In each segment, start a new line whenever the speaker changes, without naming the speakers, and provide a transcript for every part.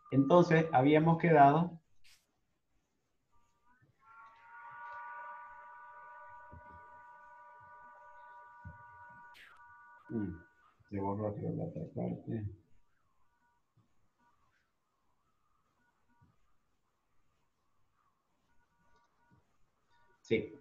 Entonces, habíamos quedado... Se borró la otra parte. Sí.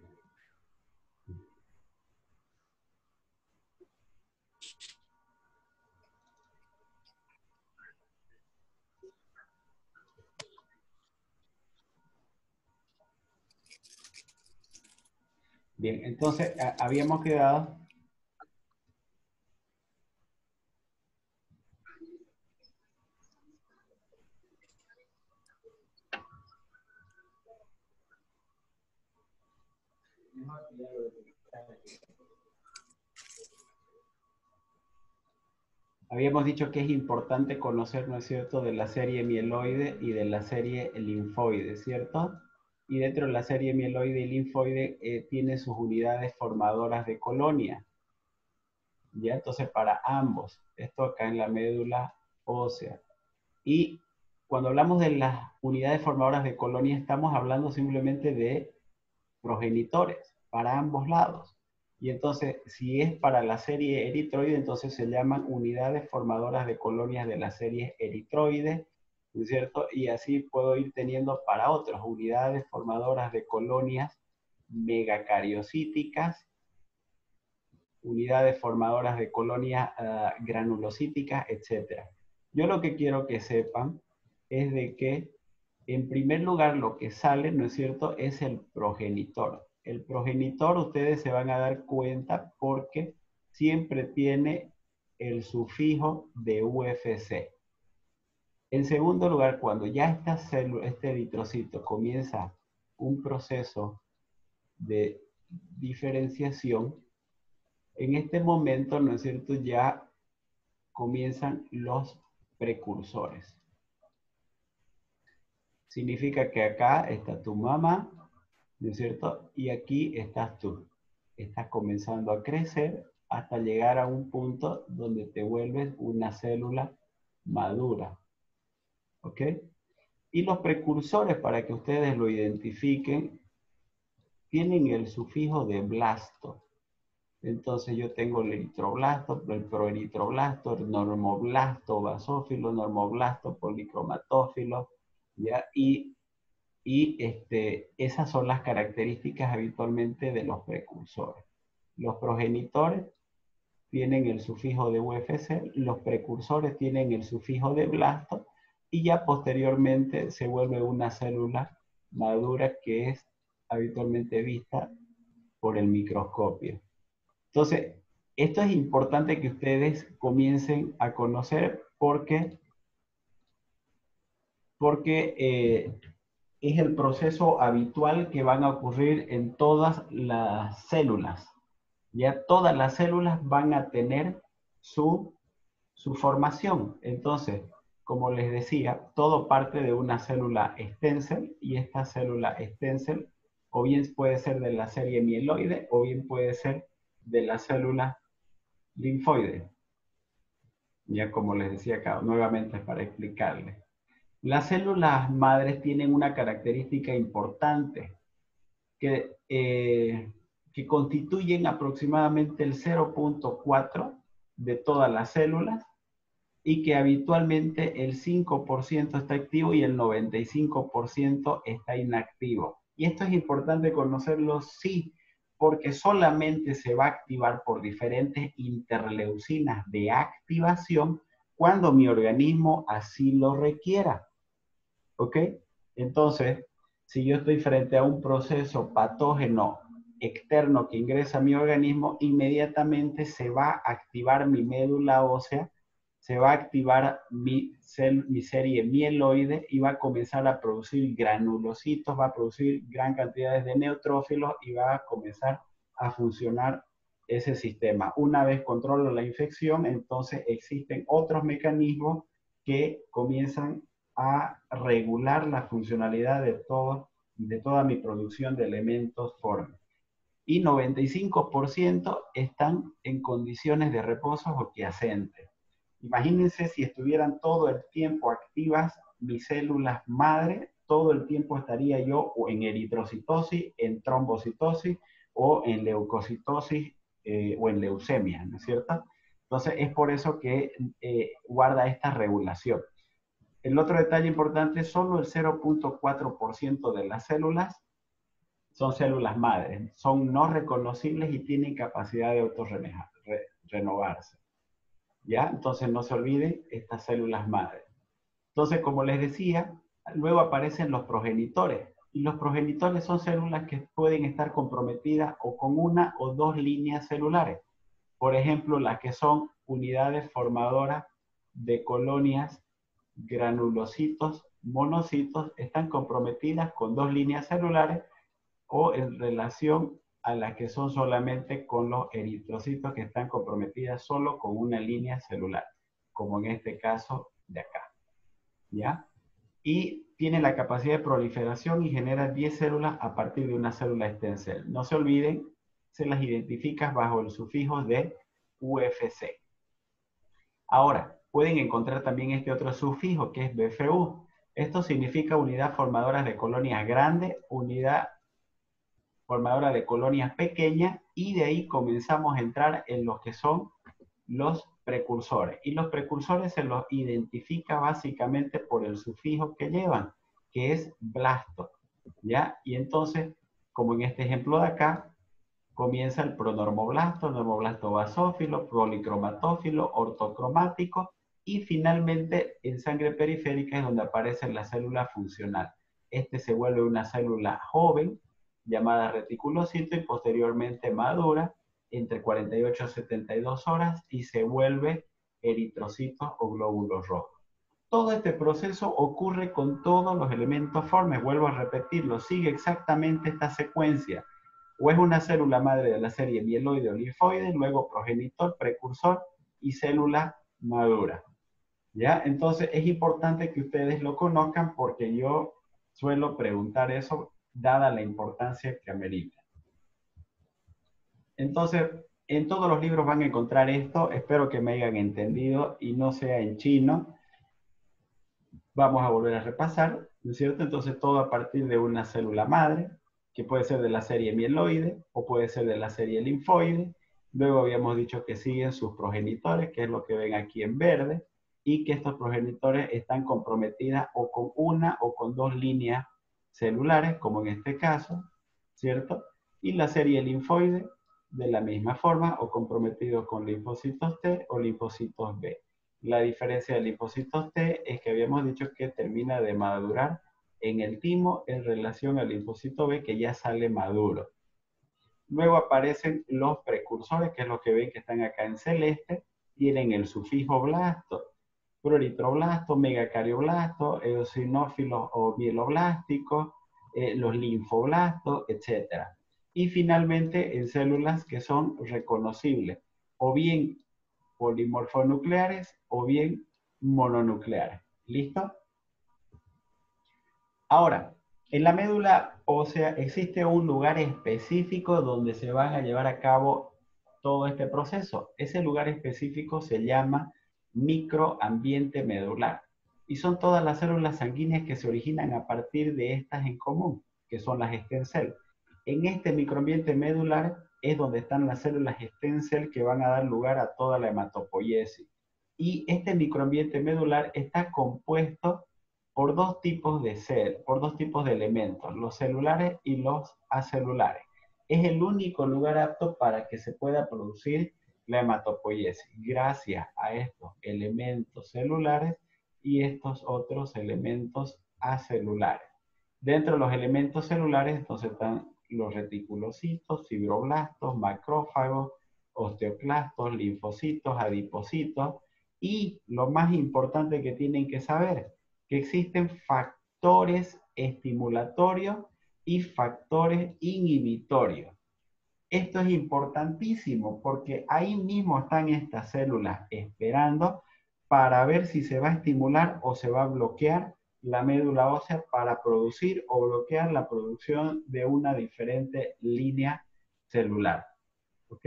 Bien, entonces habíamos quedado... Habíamos dicho que es importante conocer, ¿no es cierto?, de la serie mieloide y de la serie linfoide, ¿cierto? Y dentro de la serie mieloide y linfoide tiene sus unidades formadoras de colonia, ¿ya? Entonces, para ambos, esto acá en la médula ósea. Y cuando hablamos de las unidades formadoras de colonia, estamos hablando simplemente de progenitores para ambos lados. Y entonces, si es para la serie eritroide, entonces se llaman unidades formadoras de colonias de la serie eritroide, ¿no es cierto? Y así puedo ir teniendo para otras unidades formadoras de colonias megacariocíticas, unidades formadoras de colonias granulocíticas, etc. Yo lo que quiero que sepan es de que, en primer lugar, lo que sale, ¿no es cierto?, es el progenitor. El progenitor, ustedes se van a dar cuenta porque siempre tiene el sufijo de UFC. En segundo lugar, cuando ya este eritrocito comienza un proceso de diferenciación, en este momento, ¿no es cierto?, ya comienzan los precursores. Significa que acá está tu mamá, ¿no es cierto? Y aquí estás tú. Estás comenzando a crecer hasta llegar a un punto donde te vuelves una célula madura. ¿Ok? Y los precursores, para que ustedes lo identifiquen, tienen el sufijo de blasto. Entonces yo tengo el eritroblasto, el proeritroblasto, el normoblasto basófilo, normoblasto policromatófilo, ¿ya? Esas son las características habitualmente de los precursores. Los progenitores tienen el sufijo de UFC, los precursores tienen el sufijo de blasto y ya posteriormente se vuelve una célula madura que es habitualmente vista por el microscopio. Entonces, esto es importante que ustedes comiencen a conocer porque es el proceso habitual que van a ocurrir en todas las células. Ya todas las células van a tener su formación. Entonces, como les decía, todo parte de una célula stem cell y esta célula stem cell o bien puede ser de la serie mieloide o bien puede ser de la célula linfoide. Ya como les decía acá, nuevamente para explicarles. Las células madres tienen una característica importante que constituyen aproximadamente el 0.4 de todas las células y que habitualmente el 5% está activo y el 95% está inactivo. Y esto es importante conocerlo, sí, porque solamente se va a activar por diferentes interleucinas de activación cuando mi organismo así lo requiera. ¿Ok? Entonces, si yo estoy frente a un proceso patógeno externo que ingresa a mi organismo, inmediatamente se va a activar mi médula ósea, se va a activar mi serie mieloide y va a comenzar a producir granulocitos, va a producir gran cantidad de neutrófilos y va a comenzar a funcionar ese sistema. Una vez controlo la infección, entonces existen otros mecanismos que comienzan a regular la funcionalidad de toda mi producción de elementos formes. Y 95% están en condiciones de reposo o quiescentes. Imagínense si estuvieran todo el tiempo activas mis células madre, todo el tiempo estaría yo o en eritrocitosis, en trombocitosis o en leucocitosis o en leucemia, ¿no es cierto? Entonces es por eso que guarda esta regulación. El otro detalle importante, solo el 0.4% de las células son células madres, son no reconocibles y tienen capacidad de autorrenovarse. ¿Ya? Entonces no se olviden estas células madres. Entonces, como les decía, luego aparecen los progenitores. Y los progenitores son células que pueden estar comprometidas o con una o dos líneas celulares. Por ejemplo, las que son unidades formadoras de colonias, granulocitos, monocitos, están comprometidas con dos líneas celulares o en relación a las que son solamente con los eritrocitos que están comprometidas solo con una línea celular, como en este caso de acá. ¿Ya? Y tiene la capacidad de proliferación y genera 10 células a partir de una célula stem cell. No se olviden, se las identifica bajo el sufijo de UFC. Ahora, pueden encontrar también este otro sufijo que es BFU. Esto significa unidad formadora de colonias grandes, unidad formadora de colonias pequeñas, y de ahí comenzamos a entrar en lo que son los precursores. Y los precursores se los identifica básicamente por el sufijo que llevan, que es blasto. ¿Ya? Y entonces, como en este ejemplo de acá, comienza el pronormoblasto, normoblasto basófilo, policromatófilo, ortocromático, y finalmente en sangre periférica es donde aparece la célula funcional. Este se vuelve una célula joven, llamada reticulocito, y posteriormente madura entre 48 a 72 horas y se vuelve eritrocitos o glóbulos rojos. Todo este proceso ocurre con todos los elementos formes. Vuelvo a repetirlo, sigue exactamente esta secuencia. O es una célula madre de la serie mieloide o linfoide, luego progenitor, precursor y célula madura. ¿Ya? Entonces es importante que ustedes lo conozcan porque yo suelo preguntar eso dada la importancia que amerita. Entonces, en todos los libros van a encontrar esto, espero que me hayan entendido y no sea en chino. Vamos a volver a repasar, ¿no es cierto? Entonces todo a partir de una célula madre, que puede ser de la serie mieloide o puede ser de la serie linfoide. Luego habíamos dicho que siguen sus progenitores, que es lo que ven aquí en verde, y que estos progenitores están comprometidas o con una o con dos líneas celulares, como en este caso, ¿cierto? Y la serie linfoide de la misma forma o comprometidos con linfocitos T o linfocitos B. La diferencia de linfocitos T es que habíamos dicho que termina de madurar en el timo en relación al linfocito B que ya sale maduro. Luego aparecen los precursores, que es lo que ven que están acá en celeste, tienen el sufijo blasto, proeritroblasto, megacardioblasto, eosinófilos o mieloblásticos, los linfoblastos, etc. Y finalmente en células que son reconocibles, o bien polimorfonucleares o bien mononucleares. ¿Listo? Ahora, en la médula ósea existe un lugar específico donde se van a llevar a cabo todo este proceso. Ese lugar específico se llama microambiente medular. Y son todas las células sanguíneas que se originan a partir de estas en común, que son las stem cell. En este microambiente medular es donde están las células stem cell que van a dar lugar a toda la hematopoiesis. Y este microambiente medular está compuesto por dos tipos de elementos, los celulares y los acelulares. Es el único lugar apto para que se pueda producir la hematopoiesis, gracias a estos elementos celulares y estos otros elementos acelulares. Dentro de los elementos celulares, entonces están los reticulocitos, fibroblastos, macrófagos, osteoclastos, linfocitos, adipocitos, y lo más importante que tienen que saber, que existen factores estimulatorios y factores inhibitorios. Esto es importantísimo porque ahí mismo están estas células esperando para ver si se va a estimular o se va a bloquear la médula ósea para producir o bloquear la producción de una diferente línea celular. ¿Ok?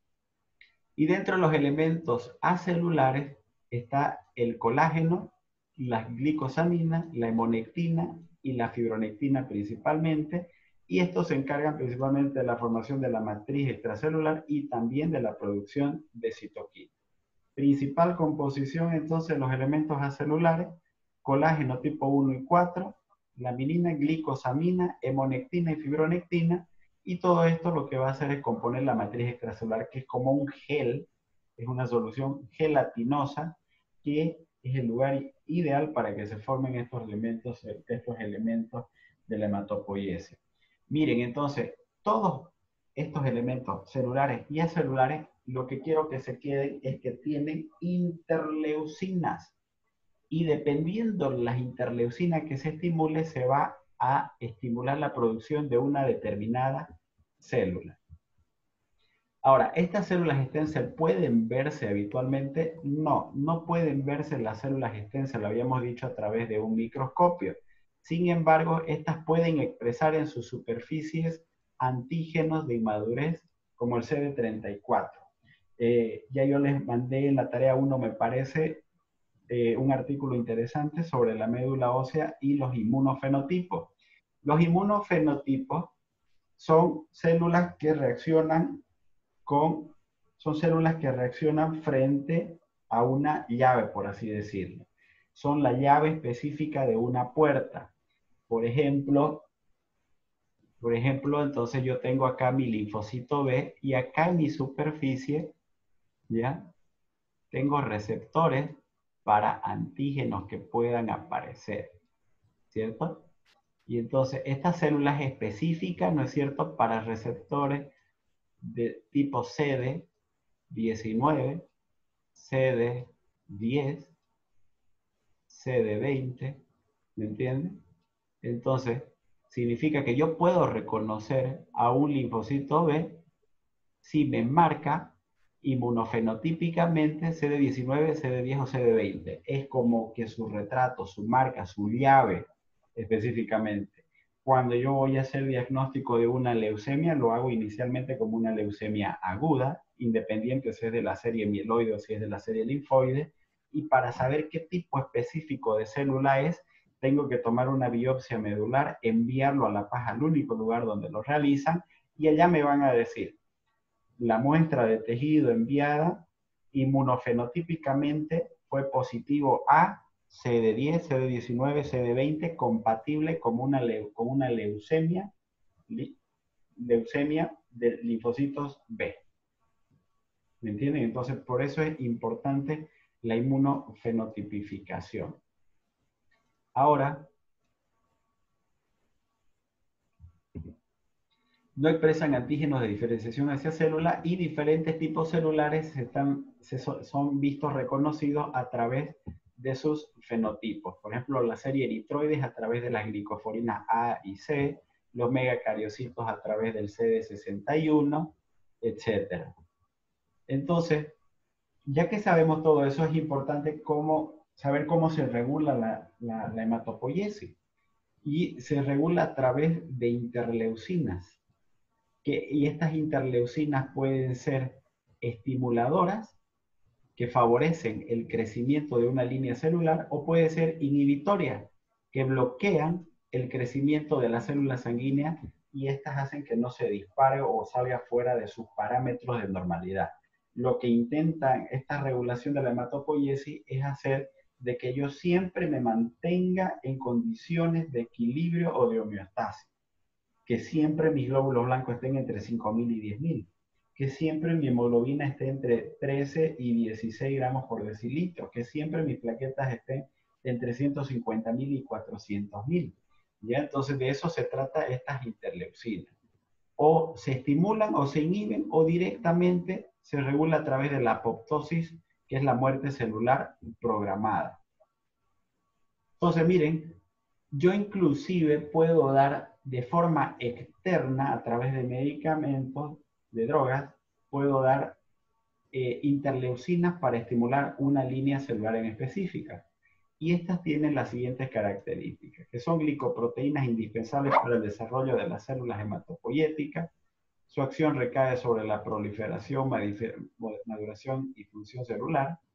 Y dentro de los elementos acelulares está el colágeno, la glicosamina, la hemonectina y la fibronectina principalmente, y estos se encargan principalmente de la formación de la matriz extracelular y también de la producción de citoquinas. Principal composición entonces los elementos acelulares: colágeno tipo 1 y 4, laminina, glicosamina, hemonectina y fibronectina, y todo esto lo que va a hacer es componer la matriz extracelular, que es como un gel, es una solución gelatinosa, que es el lugar ideal para que se formen estos elementos de la hematopoiesis. Miren, entonces, todos estos elementos celulares y acelulares, lo que quiero que se queden es que tienen interleucinas. Y dependiendo de las interleucinas que se estimule, se va a estimular la producción de una determinada célula. Ahora, ¿estas células stem cell pueden verse habitualmente? No, no pueden verse las células stem cell, lo habíamos dicho, a través de un microscopio. Sin embargo, estas pueden expresar en sus superficies antígenos de inmadurez, como el CD34. Ya yo les mandé en la tarea 1, me parece, un artículo interesante sobre la médula ósea y los inmunofenotipos. Los inmunofenotipos son células que reaccionan son células que reaccionan frente a una llave, por así decirlo. Son la llave específica de una puerta. Por ejemplo, entonces yo tengo acá mi linfocito B y acá en mi superficie, ¿ya? Tengo receptores para antígenos que puedan aparecer, ¿cierto? Y entonces estas células específicas, ¿no es cierto?, para receptores de tipo CD19, CD10, CD20, ¿me entienden? Entonces, significa que yo puedo reconocer a un linfocito B si me marca inmunofenotípicamente CD19, CD10 o CD20. Es como que su retrato, su marca, su llave específicamente. Cuando yo voy a hacer diagnóstico de una leucemia, lo hago inicialmente como una leucemia aguda, independiente si es de la serie mieloide o si es de la serie linfoide, y para saber qué tipo específico de célula es, tengo que tomar una biopsia medular, enviarlo a La Paz, al único lugar donde lo realizan, y allá me van a decir: la muestra de tejido enviada inmunofenotípicamente fue positivo a CD10, CD19, CD20, compatible con una leucemia de linfocitos B. ¿Me entienden? Entonces, por eso es importante la inmunofenotipificación. Ahora, no expresan antígenos de diferenciación hacia célula, y diferentes tipos celulares son vistos reconocidos a través de sus fenotipos. Por ejemplo, la serie eritroides a través de las glicoforinas A y C, los megacariocitos a través del CD61, etc. Entonces, ya que sabemos todo eso, es importante saber cómo se regula la hematopoiesis. Y se regula a través de interleucinas. Y estas interleucinas pueden ser estimuladoras, que favorecen el crecimiento de una línea celular, o puede ser inhibitorias, que bloquean el crecimiento de las células sanguíneas, y estas hacen que no se dispare o salga fuera de sus parámetros de normalidad. Lo que intentan esta regulación de la hematopoiesis es hacer de que yo siempre me mantenga en condiciones de equilibrio o de homeostasis, que siempre mis glóbulos blancos estén entre 5.000 y 10.000, que siempre mi hemoglobina esté entre 13 y 16 gramos por decilitro, que siempre mis plaquetas estén entre 150.000 y 400.000. ¿Ya? Entonces de eso se trata estas interleucinas. O se estimulan o se inhiben, o directamente se regula a través de la apoptosis, que es la muerte celular programada. Entonces miren, yo inclusive puedo dar de forma externa, a través de medicamentos, de drogas, puedo dar interleucinas para estimular una línea celular en específica. Y estas tienen las siguientes características, que son glicoproteínas indispensables para el desarrollo de las células hematopoyéticas. Su acción recae sobre la proliferación, maduración y función celular.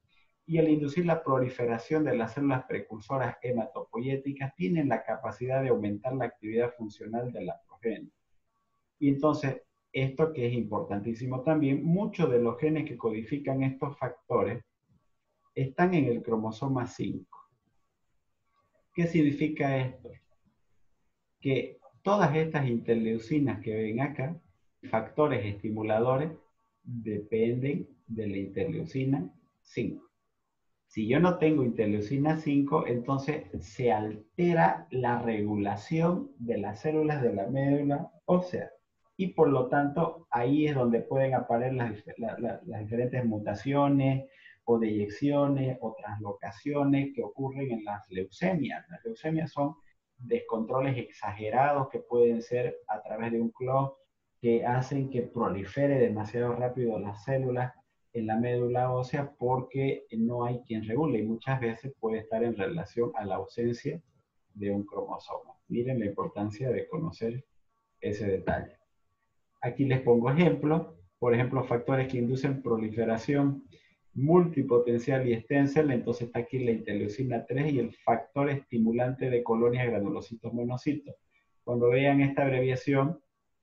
y al inducir la proliferación de las células precursoras hematopoyéticas, tienen la capacidad de aumentar la actividad funcional de la progenie. Y entonces, esto que es importantísimo también, muchos de los genes que codifican estos factores están en el cromosoma 5. ¿Qué significa esto? Que todas estas interleucinas que ven acá, factores estimuladores, dependen de la interleucina 5. Si yo no tengo interleucina 5, entonces se altera la regulación de las células de la médula ósea. Y por lo tanto, ahí es donde pueden aparecer las diferentes mutaciones o deyecciones o translocaciones que ocurren en las leucemias. Las leucemias son descontroles exagerados que pueden ser a través de un clon que hacen que prolifere demasiado rápido las células en la médula ósea porque no hay quien regule y muchas veces puede estar en relación a la ausencia de un cromosoma. Miren la importancia de conocer ese detalle. Aquí les pongo ejemplos, por ejemplo, factores que inducen proliferación multipotencial y stem cell, entonces está aquí la interleucina 3 y el factor estimulante de colonias granulocitos monocitos. Cuando vean esta abreviación,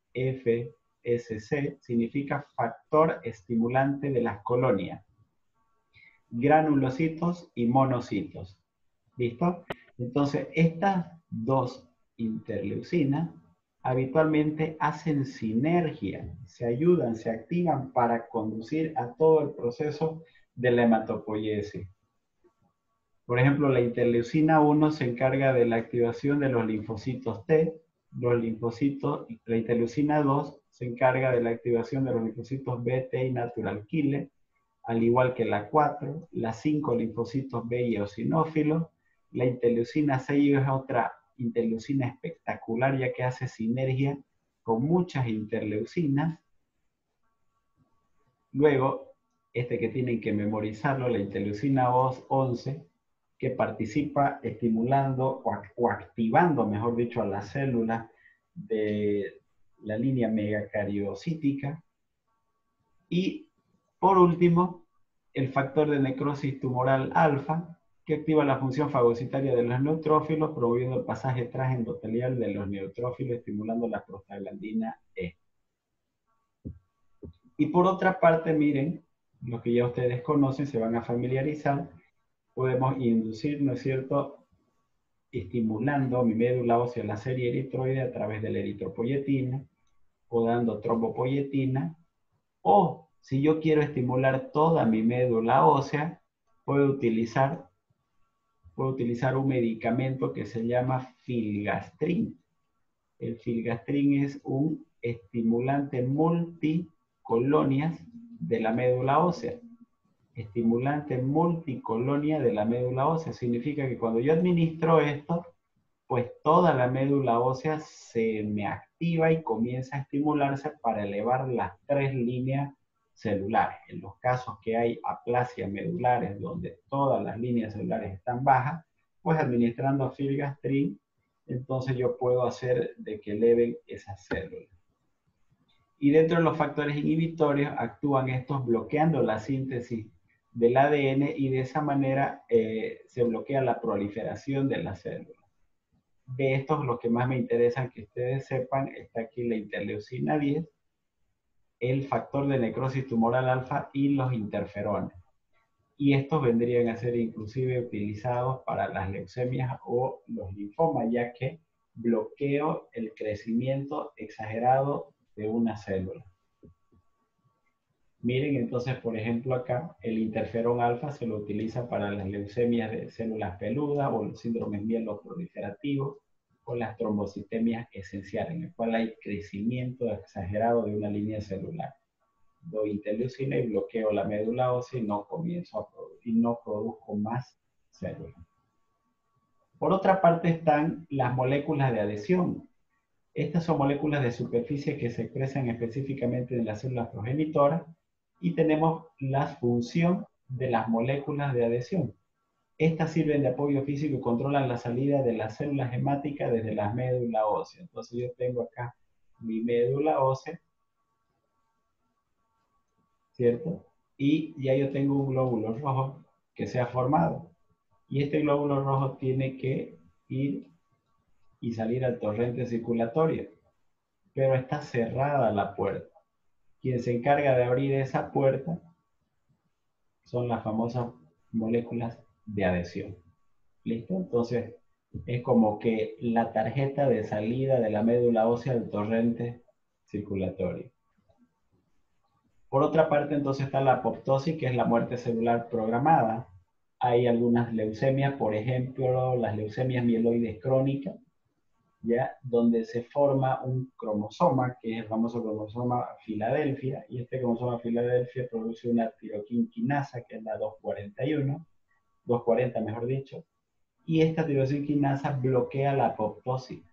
FSC significa factor estimulante de las colonias, granulocitos y monocitos. ¿Listo? Entonces, estas dos interleucinas habitualmente hacen sinergia, se ayudan, se activan para conducir a todo el proceso de la hematopoiesis. Por ejemplo, la interleucina 1 se encarga de la activación de los linfocitos T, la interleucina 2 se encarga de la activación de los linfocitos B, T y natural killer, al igual que la 4, la 5 linfocitos B y eosinófilos, la interleucina 6 es otra interleucina espectacular ya que hace sinergia con muchas interleucinas. Luego, este que tienen que memorizarlo, la interleucina 11, que participa estimulando o activando, mejor dicho, a las células de la línea megacariocítica. Y por último, el factor de necrosis tumoral alfa, que activa la función fagocitaria de los neutrófilos, promoviendo el pasaje transendotelial de los neutrófilos, estimulando la prostaglandina E. Y por otra parte, miren, lo que ya ustedes conocen, se van a familiarizar, podemos inducir, ¿no es cierto?, estimulando mi médula ósea, la serie eritroide, a través de la eritropoyetina, o dando trombopoyetina, o si yo quiero estimular toda mi médula ósea, puedo utilizar un medicamento que se llama filgastrin. El filgastrin es un estimulante multicolonias de la médula ósea. Estimulante multicolonia de la médula ósea. Significa que cuando yo administro esto, pues toda la médula ósea se me activa y comienza a estimularse para elevar las 3 líneas celulares. En los casos que hay aplasias medulares donde todas las líneas celulares están bajas, pues administrando filgastrin, entonces yo puedo hacer de que eleven esas células. Y dentro de los factores inhibitorios actúan estos bloqueando la síntesis del ADN y de esa manera se bloquea la proliferación de las células. De estos, los que más me interesan que ustedes sepan, está aquí la interleucina 10, el factor de necrosis tumoral alfa y los interferones. Y estos vendrían a ser inclusive utilizados para las leucemias o los linfomas, ya que bloqueo el crecimiento exagerado de una célula. Miren entonces, por ejemplo, acá el interferón alfa se lo utiliza para las leucemias de células peludas o los síndromes mieloproliferativos o las trombocitemias esenciales, en el cual hay crecimiento exagerado de una línea celular. Doy interleucina y bloqueo la médula ósea y no comienzo a producir, y no produzco más células. Por otra parte están las moléculas de adhesión. Estas son moléculas de superficie que se expresan específicamente en las células progenitoras y tenemos la función de las moléculas de adhesión. Estas sirven de apoyo físico y controlan la salida de las células hemáticas desde la médula ósea. Entonces yo tengo acá mi médula ósea, ¿cierto? Y ya yo tengo un glóbulo rojo que se ha formado. Y este glóbulo rojo tiene que ir y salir al torrente circulatorio, pero está cerrada la puerta. Quien se encarga de abrir esa puerta son las famosas moléculas de adhesión. ¿Listo? Entonces, es como que la tarjeta de salida de la médula ósea del torrente circulatorio. Por otra parte, entonces está la apoptosis, que es la muerte celular programada. Hay algunas leucemias, por ejemplo, las leucemias mieloides crónicas, ¿ya? Donde se forma un cromosoma, que es el famoso cromosoma Filadelfia, y este cromosoma Filadelfia produce una tiroquinasa, que es la 241, 240 mejor dicho, y esta tirosinquinasa bloquea la apoptosis.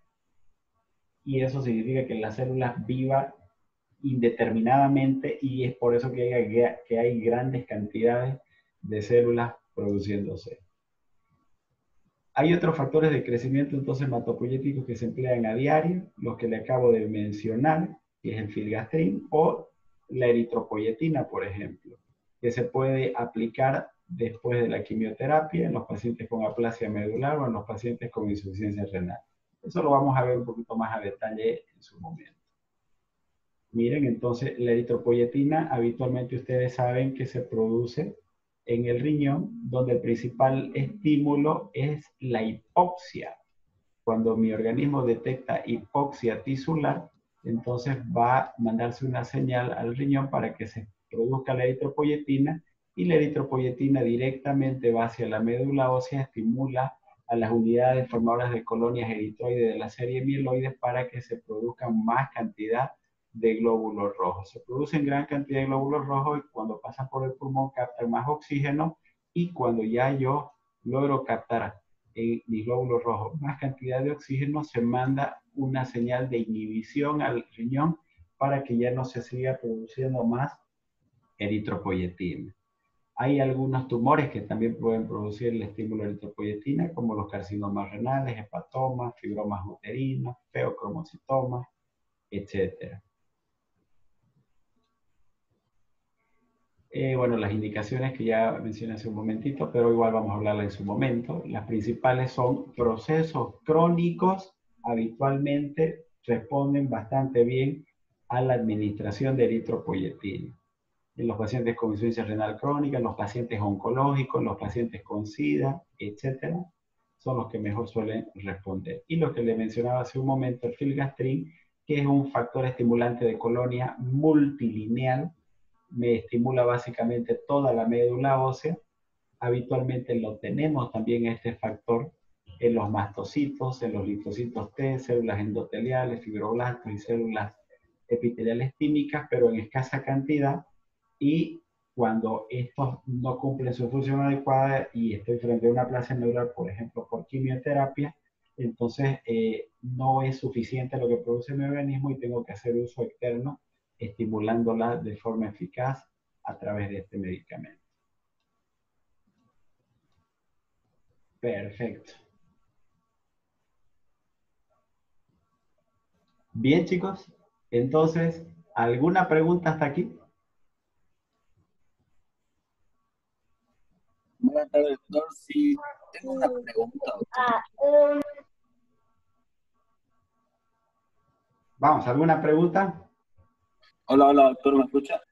Y eso significa que la célula viva indeterminadamente y es por eso que hay grandes cantidades de células produciéndose. Hay otros factores de crecimiento entonces hematopoyéticos que se emplean a diario, los que le acabo de mencionar, que es el filgastrin o la eritropoyetina, por ejemplo, que se puede aplicar después de la quimioterapia en los pacientes con aplasia medular o en los pacientes con insuficiencia renal. Eso lo vamos a ver un poquito más a detalle en su momento. Miren, entonces la eritropoyetina habitualmente ustedes saben que se produce en el riñón, donde el principal estímulo es la hipoxia. Cuando mi organismo detecta hipoxia tisular, entonces va a mandarse una señal al riñón para que se produzca la eritropoyetina y la eritropoyetina directamente va hacia la médula ósea, estimula a las unidades formadoras de colonias eritroides de la serie mieloides para que se produzcan más cantidad de glóbulos rojos. Se producen gran cantidad de glóbulos rojos y cuando pasan por el pulmón captan más oxígeno y cuando ya yo logro captar en mis glóbulos rojos más cantidad de oxígeno, se manda una señal de inhibición al riñón para que ya no se siga produciendo más eritropoyetina. Hay algunos tumores que también pueden producir el estímulo de eritropoyetina, como los carcinomas renales, hepatomas, fibromas uterinos, feocromocitomas, etc. Bueno, las indicaciones que ya mencioné hace un momentito, pero igual vamos a hablarla en su momento. Las principales son procesos crónicos, habitualmente responden bastante bien a la administración de eritropoyetina. En los pacientes con insuficiencia renal crónica, en los pacientes oncológicos, en los pacientes con SIDA, etcétera, son los que mejor suelen responder. Y lo que le mencionaba hace un momento, el filgastrin, que es un factor estimulante de colonia multilineal, me estimula básicamente toda la médula ósea. Habitualmente lo tenemos también este factor en los mastocitos, en los linfocitos T, células endoteliales, fibroblastos y células epiteliales tímicas, pero en escasa cantidad. Y cuando estos no cumplen su función adecuada y estoy frente a una aplasia medular, por ejemplo, por quimioterapia, entonces no es suficiente lo que produce mi organismo y tengo que hacer uso externo estimulándola de forma eficaz a través de este medicamento. Perfecto. Bien, chicos. Entonces, ¿alguna pregunta hasta aquí?
Buenas tardes, doctor. Sí, tengo una pregunta, doctor.
Vamos, ¿alguna pregunta?
Hola, hola, doctor, ¿me escucha?